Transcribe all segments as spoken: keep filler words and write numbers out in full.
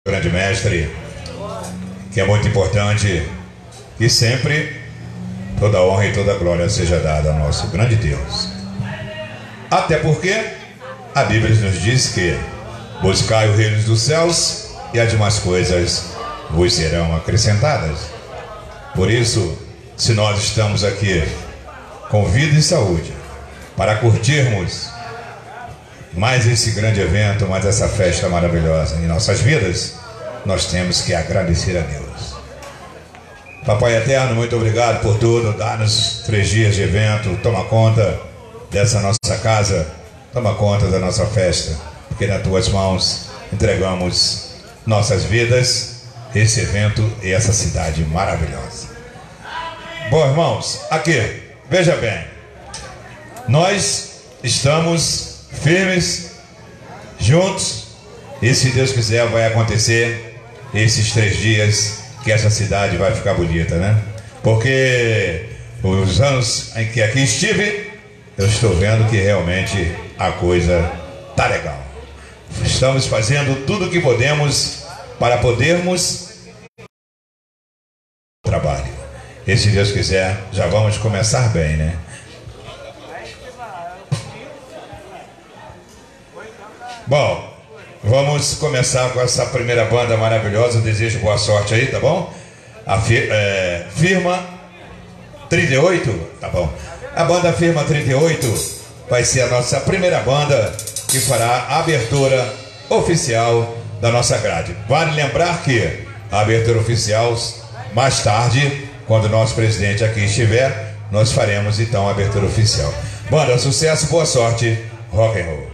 grande mestre, que é muito importante, e sempre toda honra e toda glória seja dada ao nosso grande Deus. Até porque a Bíblia nos diz que buscai o reino dos céus e as demais coisas vos serão acrescentadas. Por isso, se nós estamos aqui com vida e saúde para curtirmos mais esse grande evento, mais essa festa maravilhosa em nossas vidas, nós temos que agradecer a Deus. Papai Eterno, muito obrigado por tudo. Dá-nos três dias de evento. Toma conta dessa nossa casa, toma conta da nossa festa, porque nas tuas mãos entregamos nossas vidas, esse evento e essa cidade maravilhosa. Bom, irmãos, aqui, veja bem, nós estamos firmes, juntos, e se Deus quiser vai acontecer esses três dias que essa cidade vai ficar bonita, né? Porque os anos em que aqui estive, eu estou vendo que realmente a coisa tá legal. Estamos fazendo tudo o que podemos para podermos trabalho. E se Deus quiser, já vamos começar bem, né? Bom, vamos começar com essa primeira banda maravilhosa. Eu desejo boa sorte aí, tá bom? A fir é, Firma trinta e oito, tá bom? A banda Firma trinta e oito vai ser a nossa primeira banda que fará a abertura oficial da nossa grade. Vale lembrar que a abertura oficial, mais tarde, quando o nosso presidente aqui estiver, nós faremos então a abertura oficial. Banda, sucesso, boa sorte, rock and roll.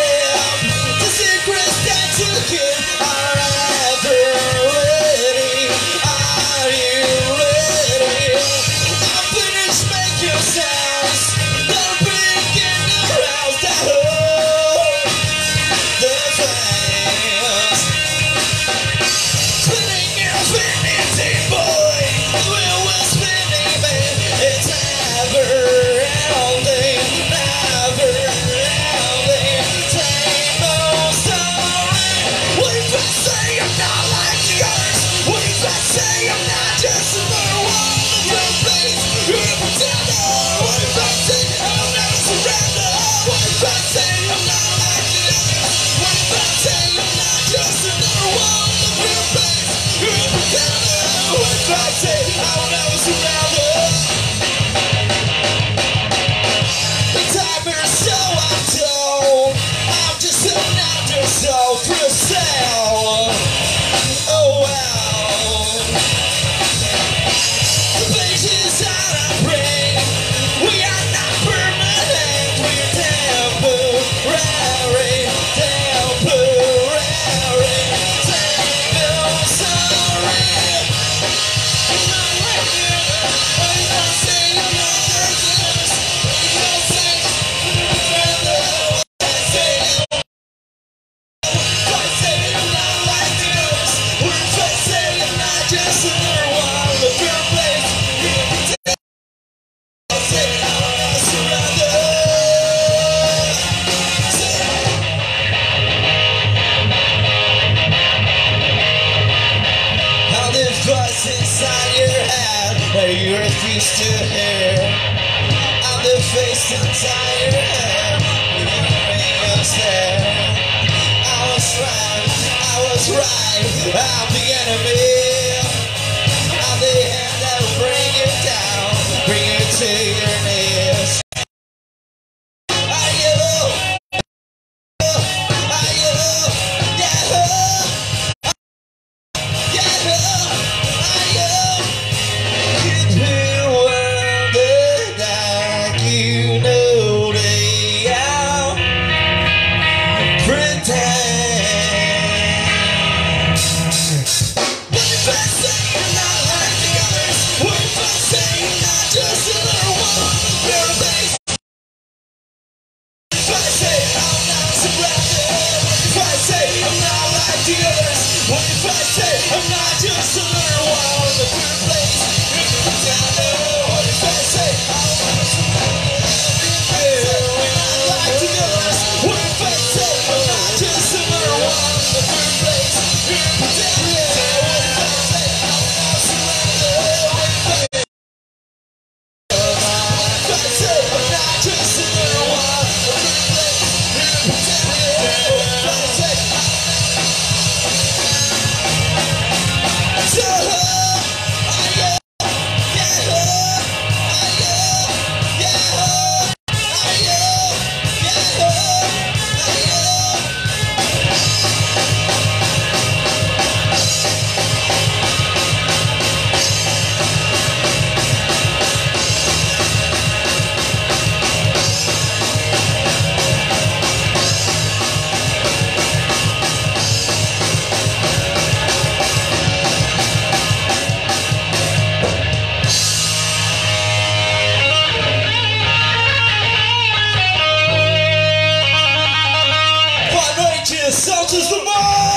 Secrets that you can are ever ready. if I say I'll never surrender? The time is so untold. I'm just an actor, so for sale. Oh well. The pages out I bring, we are not permanent, we're temporary, temporary, single sorry. I'm not like you, I'm not saying I'm not this, I'm not saying I'm not saying if I say I'm not like this, or if I say I'm not just another one of your place. How the voice inside your head that you refuse to hear. I'm the face inside your head when you stare. I was right, I was right, I'm the enemy. I'm the hand that will bring you down, bring you to your knees. Are you? Are you? Yeah. Yeah. Are you? If you were the dark, you know they are pretend. What if I say you're not like the others? What if I say you're not just another one of your face? If I say I'm not surrounded, what if I say I'm not like the others? What if I say I'm not just another one of your place? What if I say I'm not surrounded? I'm not like the others. What if I say I'm not just another one of your place? What if I say I'm not surrounded? What if I say I'm not just another one of your place? What if I say so, are you? Yeah, are you? Yeah, are you? Yeah, are you? Boa noite, Santos Dumont!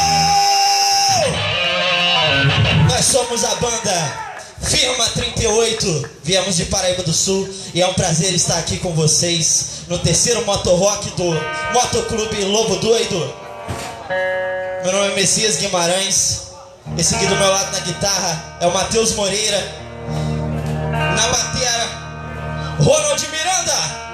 Nós somos a banda Firma trinta e oito, viemos de Paraíba do Sul e é um prazer estar aqui com vocês no terceiro Motorrock do Motoclube Lobo Doido. Meu nome é Messias Guimarães, esse aqui do meu lado na guitarra é o Matheus Moreira, na bateria Ronald Miranda.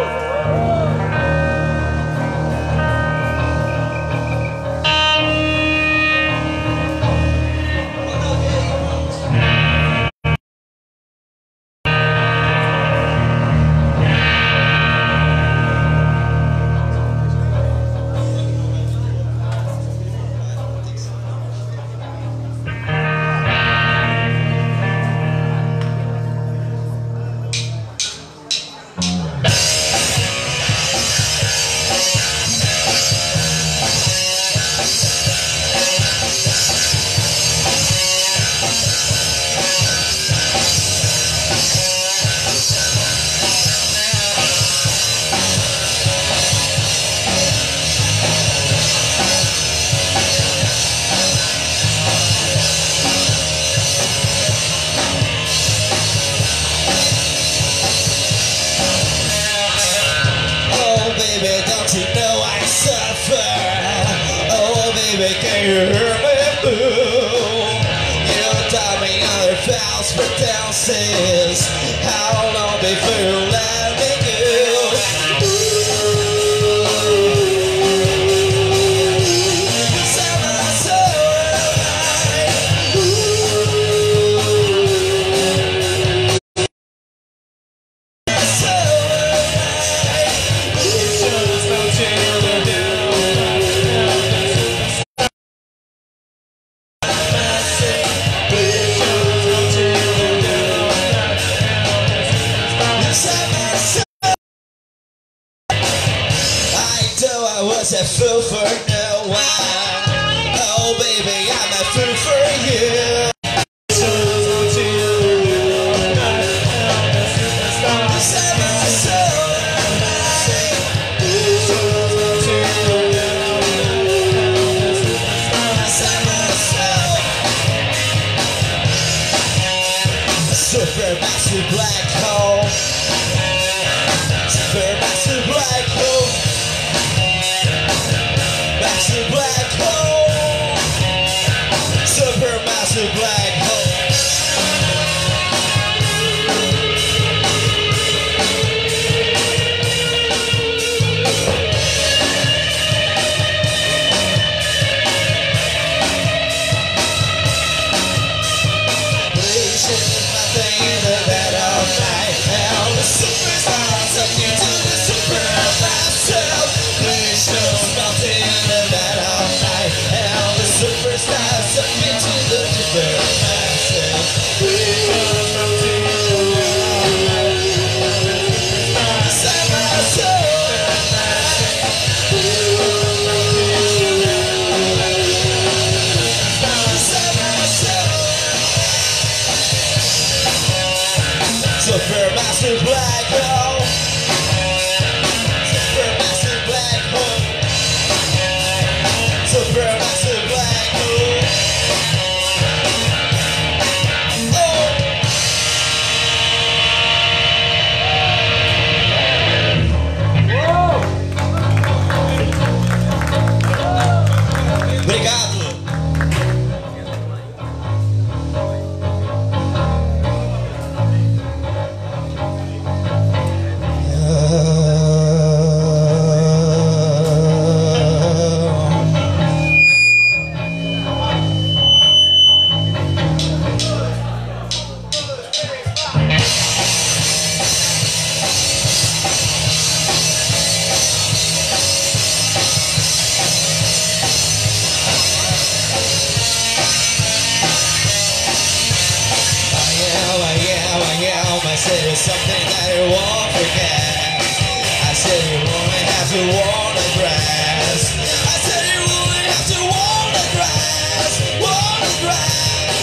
Baby, don't you know I suffer? Oh baby, can you hear me boo? You taught me other false pretenses. How long before you let me go? Ooh, summer, so am I. Ooh. supermassive black hole. Supermassive black hole. Supermassive black hole. Supermassive black hole. Oh. Obrigado. I said it's something that it won't forget. I said you won't have to walk the grass. I said you won't have to walk the grass. Walk the grass.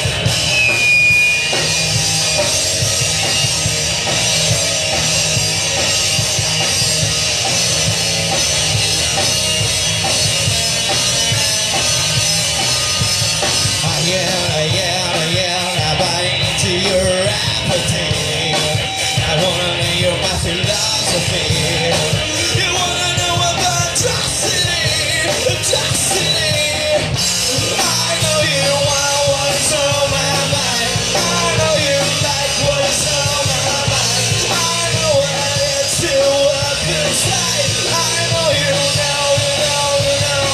I yell, I yell, I yell, I buy into your appetite. I wanna know your my philosophy. You wanna know about atrocity, atrocity. I know you want what's on my mind. I know you like what's on my mind. I know what it's to up inside. I know you know, you know, you know.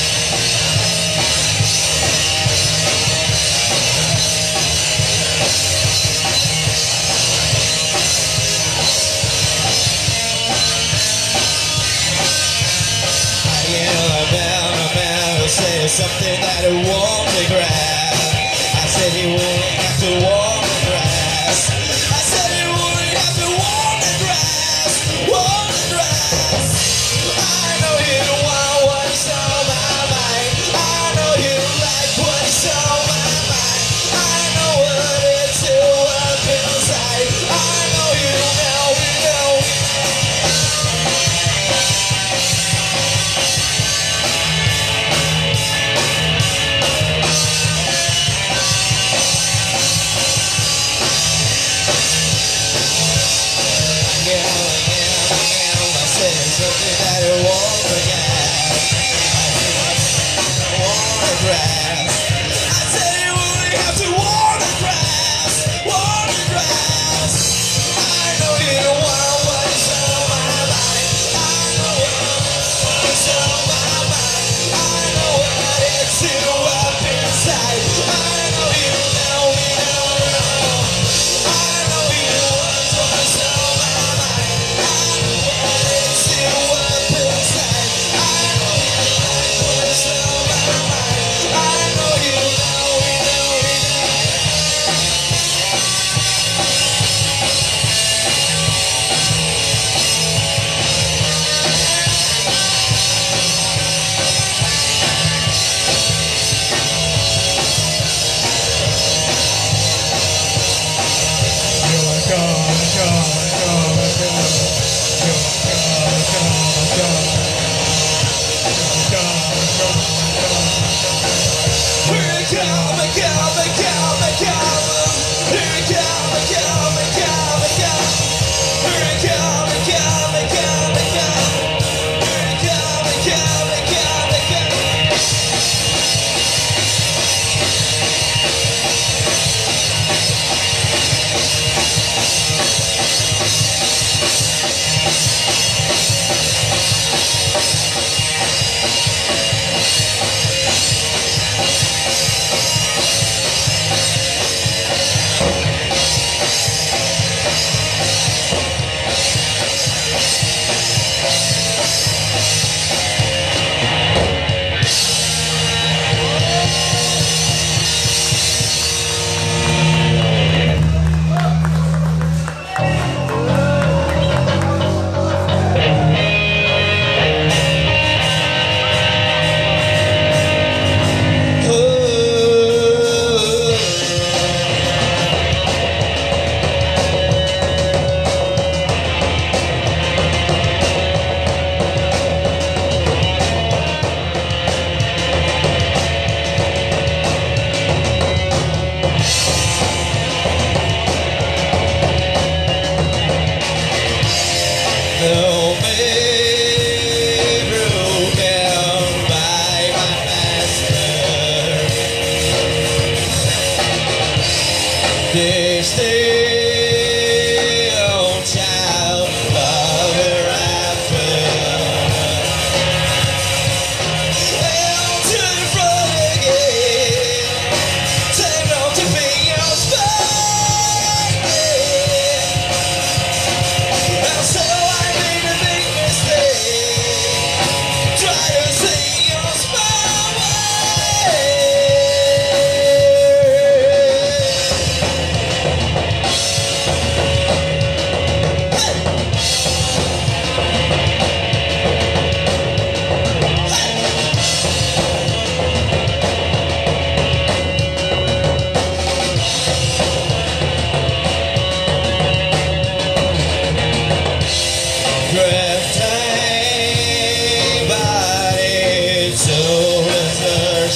Say something that it won't regret. I said you wouldn't have to walk the grass. I said you wouldn't have to walk the grass. Walk the grass. I know you want what's on my mind. I know you like what's on my mind. I know what it's to up inside. I know you know, you know.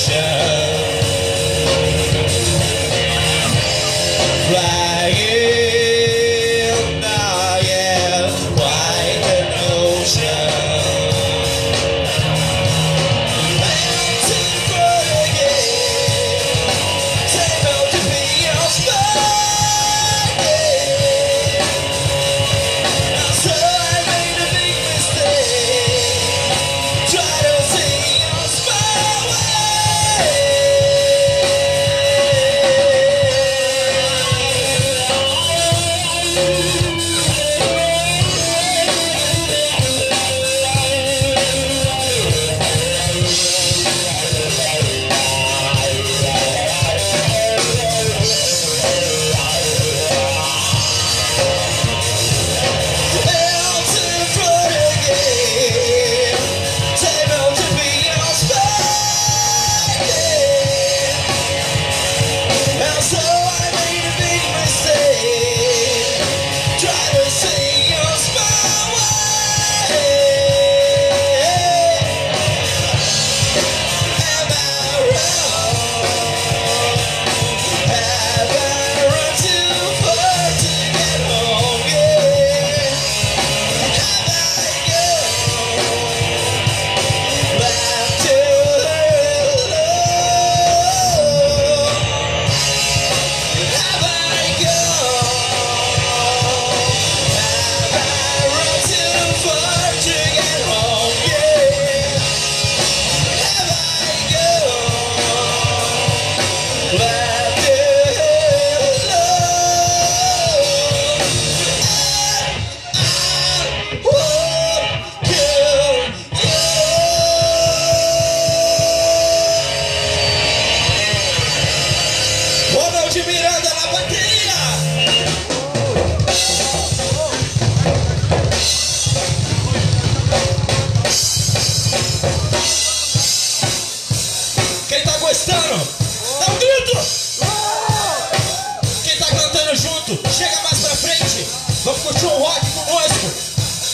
Vamos curtir um rock conosco.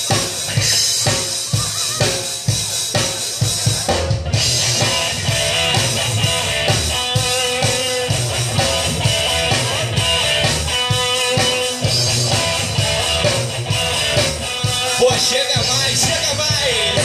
Pô, chega mais, chega mais.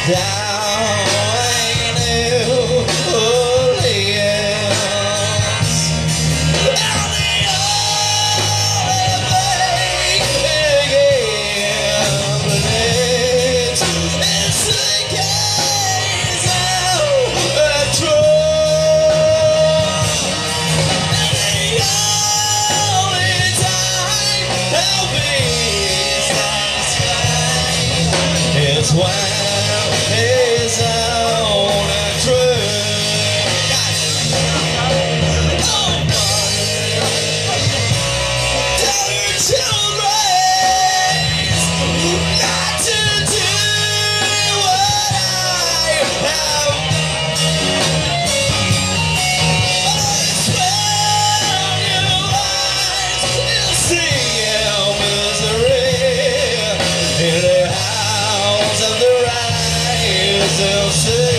down New Orleans. And the only thing is the gaze of a truth. And the only time I'll be satisfied is when his own truth. Oh, tell your children not to do what I have. Spend your lives in seeing misery in the house of the rising sun.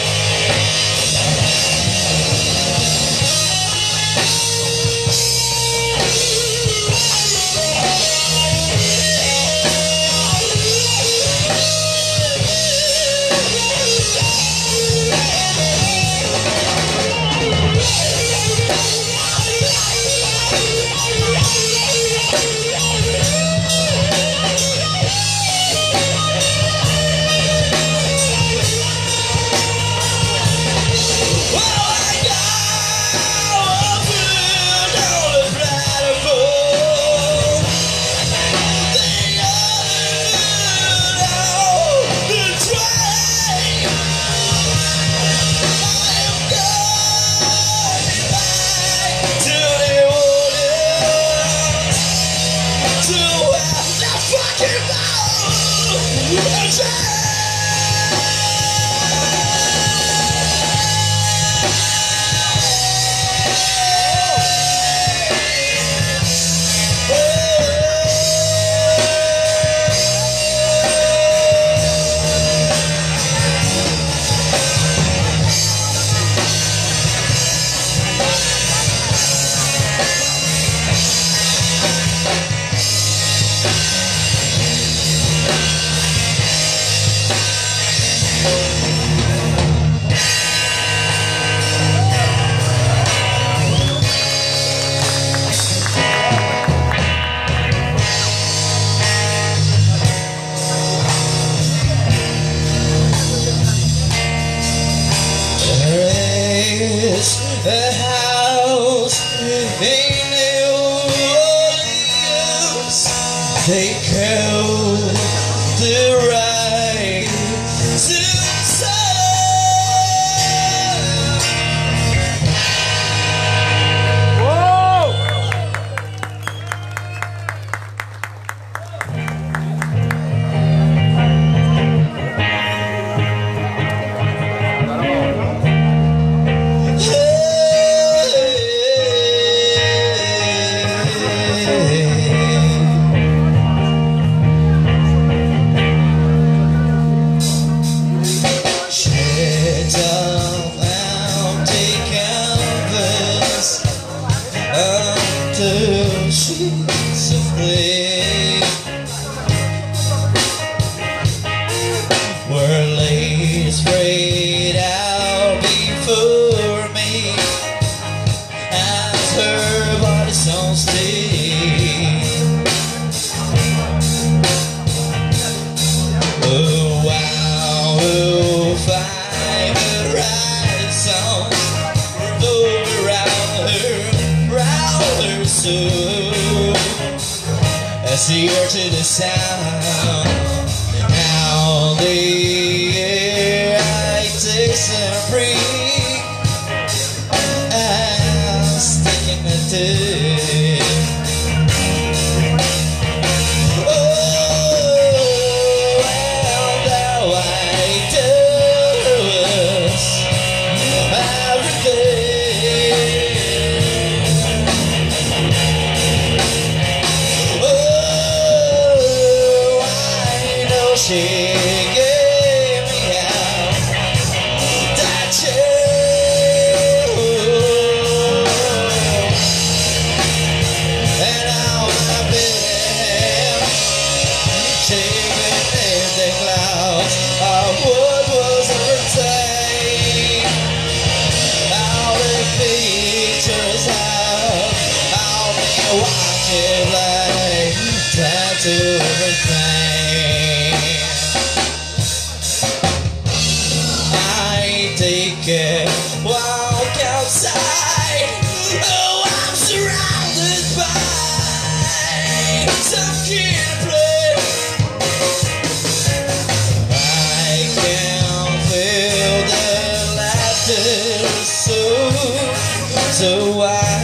A house in New Orleans. They call the rising sun. Whoa! Sheets of clay were laid spread out before me as her body so still. Oh wow, oh fine, the right song around her, round her soul. As the ear to the sound, now the air I take some breathe. I'm sticking the tip. Oh, well, now I do everything. She gave me out that chill, and now I've been taking in the clouds. I would walk outside. Oh, I'm surrounded by some kid play. I can feel the laughter, so, so why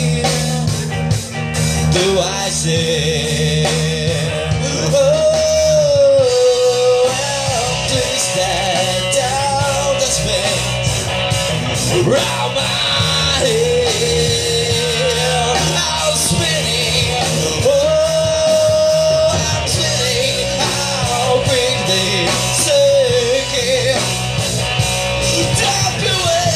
do I say, oh, well, twist that down the space round my head. I'm spinning, oh, I'm spinning, I'll bring the circuit down the way.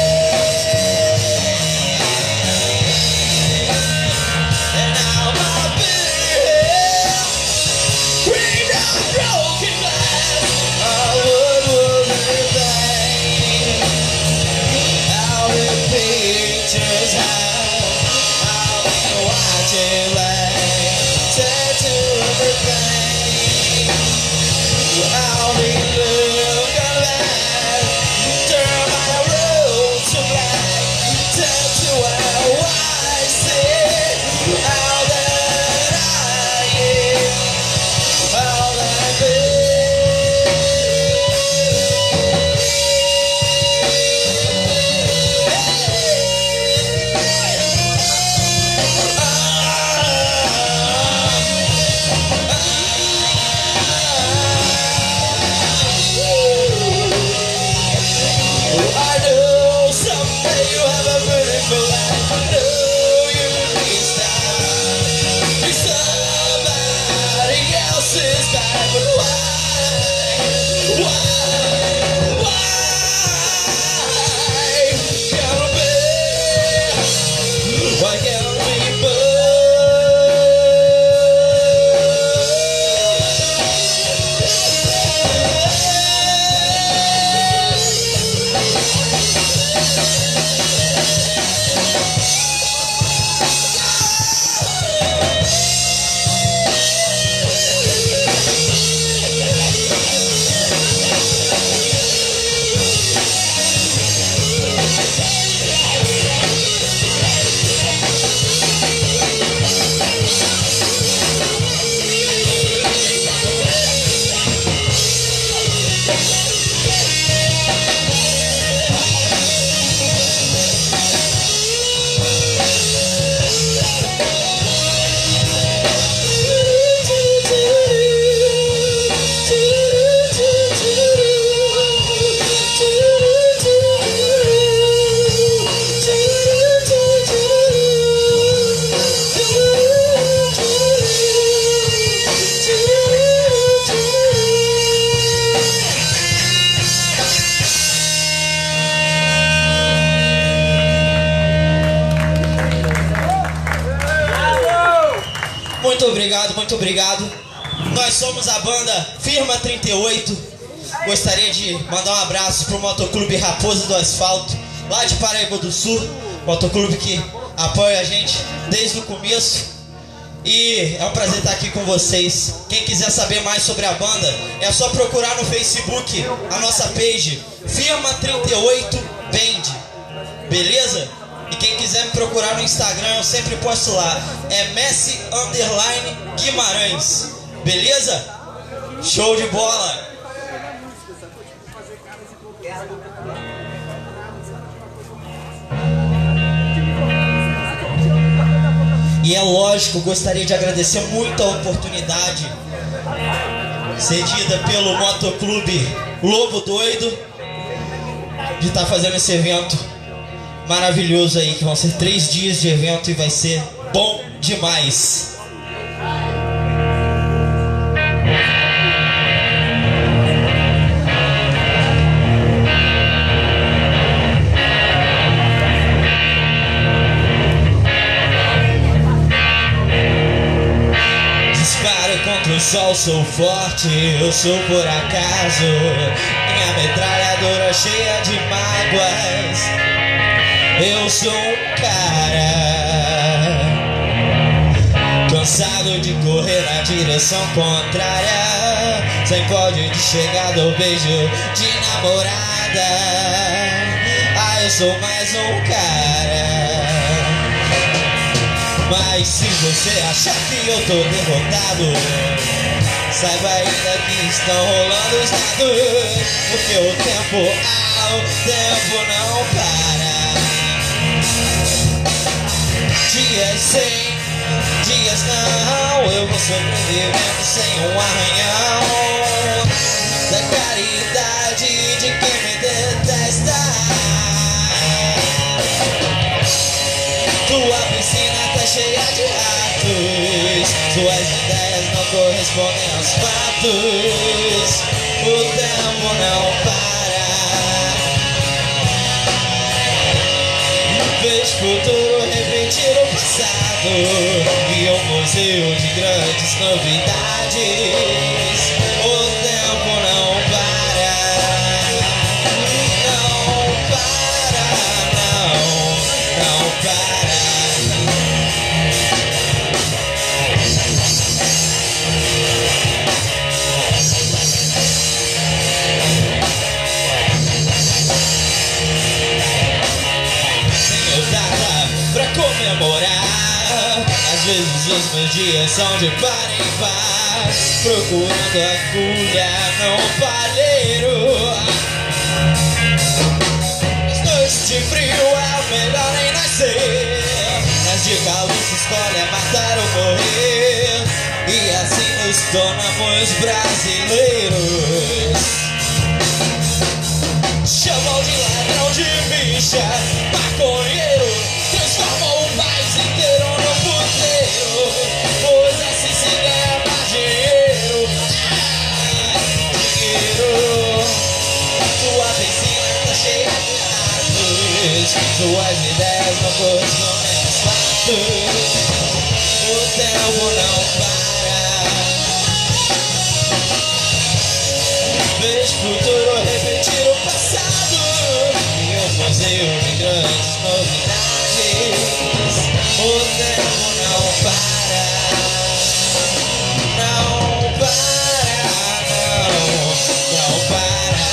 And now my bitter bring down broken glass. Our wood was in vain. Our pictures have, I'll be watching like turn to the pain. I'll be looking back, turn my road to black, turn to how I see, how that I am, how that I be. I know someday you have a beautiful life. I know you'll be a star. Be somebody else's life, but why? Why? Why? Can't be? Why can't we be? Muito obrigado, muito obrigado. Nós somos a banda Firma trinta e oito. Gostaria de mandar um abraço pro Motoclube Raposa do Asfalto, lá de Paraíba do Sul. Motoclube que apoia a gente desde o começo. E é um prazer estar aqui com vocês. Quem quiser saber mais sobre a banda, é só procurar no Facebook a nossa page Firma trinta e oito Band. Beleza? E quem quiser me procurar no Instagram, eu sempre posto lá. É Messi Underline Guimarães. Beleza? Show de bola! E é lógico, gostaria de agradecer muito a oportunidade cedida pelo Motoclube Lobo Doido de estar fazendo esse evento maravilhoso aí, que vão ser três dias de evento e vai ser bom demais. Disparo contra o sol, sou forte, eu sou por acaso. Minha metralhadora cheia de mágoas. Eu sou um cara cansado de correr na direção contrária, sem código de chegada ou beijo de namorada. Ah, eu sou mais um cara. Mas se você achar que eu tô derrotado, saiba ainda que estão rolando os dados, porque o tempo, ah, o tempo não para. Dias sim, dias não, eu vou sobrevivendo sem um arranhão da caridade de quem me detesta. Tua piscina tá cheia de ratos, suas ideias não correspondem aos fatos. O tempo não para. Vejo o futuro repetir o passado e um museu de grandes novidades. O tempo não para. Não para, não, não para. Pra comemorar, às vezes os meus dias são de par em par, procurando agulha no palheiro. As noites de frio é o melhor nem nascer, nas de calor se escolhe matar ou morrer, e assim nos tornamos brasileiros. Chamam de ladrão de bicha, maconheiro, transformam o país inteiro no puteiro, pois assim se ganha mais dinheiro. Ah, dinheiro. Tua piscina tá cheia de ratos, suas ideias não correspondem aos fatos. O tempo não para. Vejo o futuro repetir o passado e um museu de grandes novidades. O tempo não para. Não para, não, não para.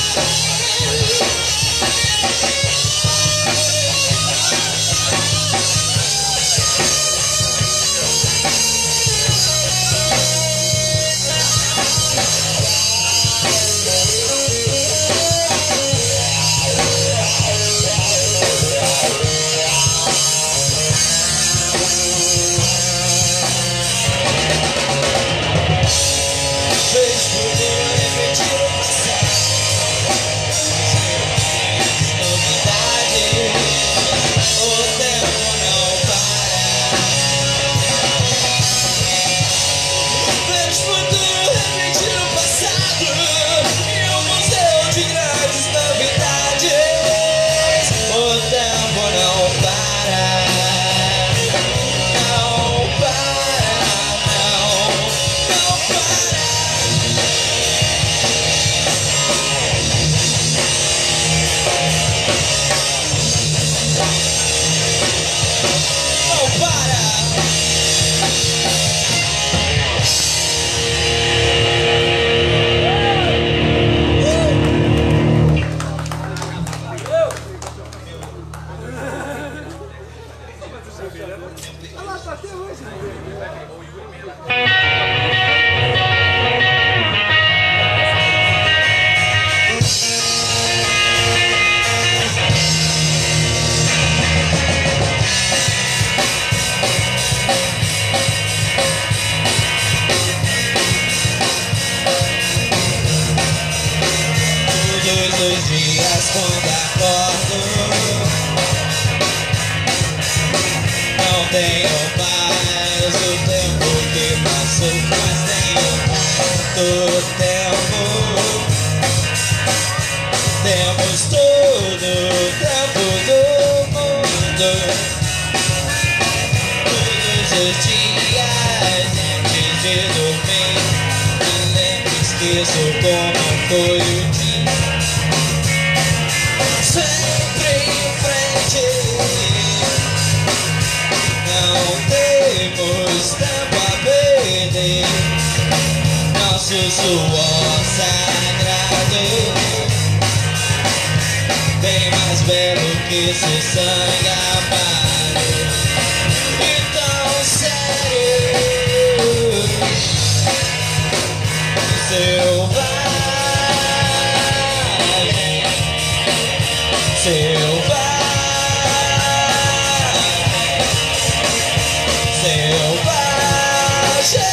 Todos os dias quando acordo, não tenho mais o tempo que passou, mas tenho muito tempo. Temos todo o tempo do mundo. Todos os dias antes de dormir, me lembro, esqueço como foi o dia. Sempre em frente, não temos tempo a perder. Nosso suor sagrado, bem mais belo que seu sangue apague. Então sério, selvagem, selvagem, selvagem.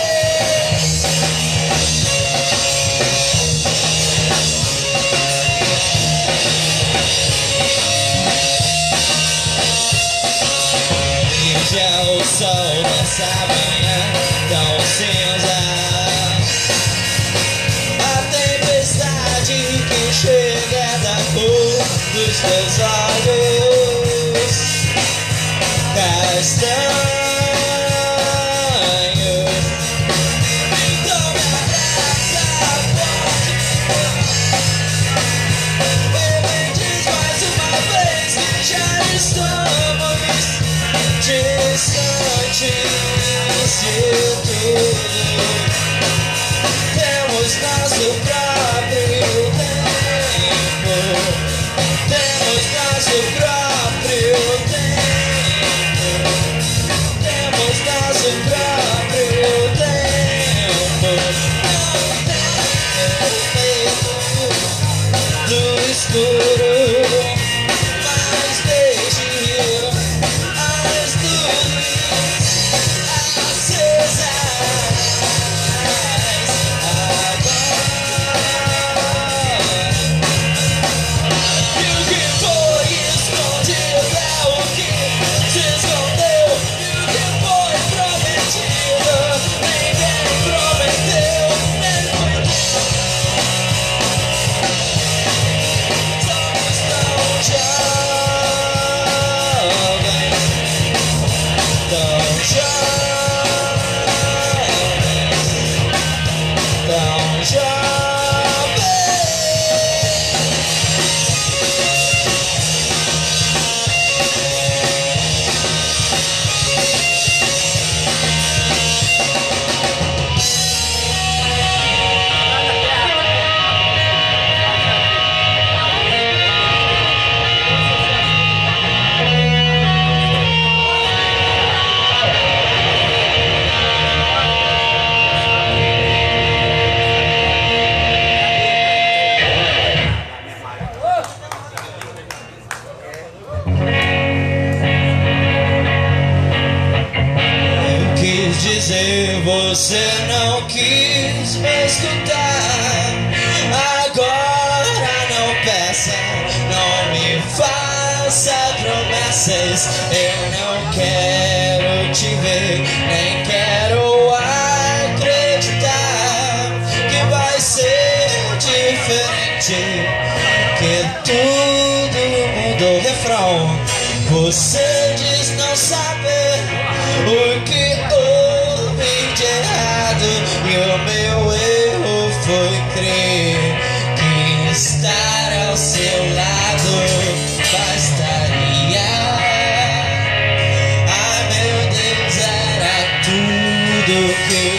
Já o sol nessa manhã tão cinza, a tempestade que chega da cor dos teus olhos castanhos. Então me abraça forte e me diz mais uma vez que já estamos distantes de tudo. Temos nosso próprio tempo, temos nosso próprio tempo, temos nosso próprio tempo. Não tenho medo do escuro, mas deixe as luzes acesas agora. E o que foi escondido é o que se escondeu, e o que foi prometido ninguém prometeu, nem cuidou. Somos tão jovens, tão jovens, tão jovens. Eu quis dizer, você não quis me escutar. Agora não peça, não me faça promessas. Eu não quero te ver, nem quero acreditar que vai ser diferente, que tudo mudou. Refrão. Você diz não saber o que houve de errado, e o meu erro foi crer que estar ao seu lado bastaria. Ai meu Deus, era tudo que eu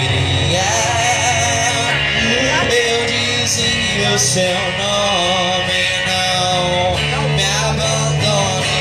queria. Eu dizia o seu nome, não me abandone.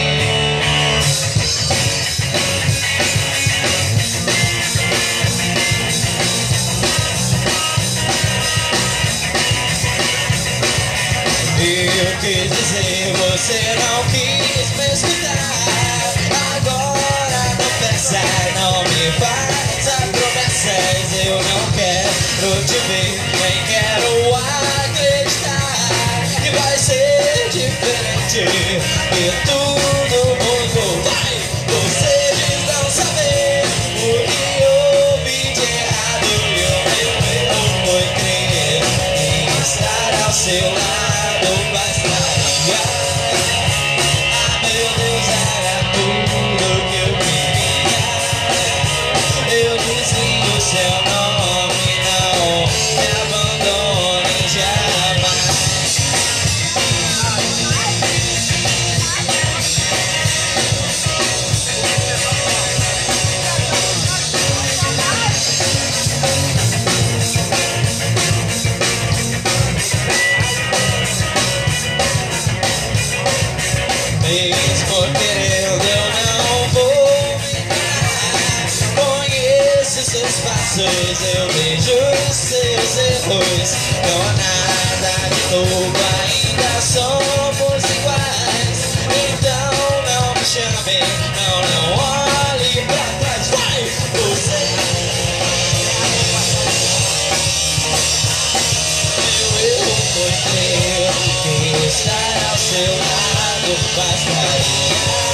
Eu quis dizer, você não quis me escutar. Agora não peça, não me faça promessas. Eu não quero te ver, nem quero acreditar que vai ser diferente, que tudo mudou. Vai! Você diz não saber o que houve de errado, e o meu erro foi crer em estar ao seu lado. Ah, meu Deus, era tudo que eu queria. Eu dizia o seu nome, não me abandone jamais. mas eu vejo os seus erros. Não há nada de novo, ainda somos iguais. Então não me chame, não, não olhe pra trás. Vai, você. Meu erro foi crer que estar ao seu lado bastaria.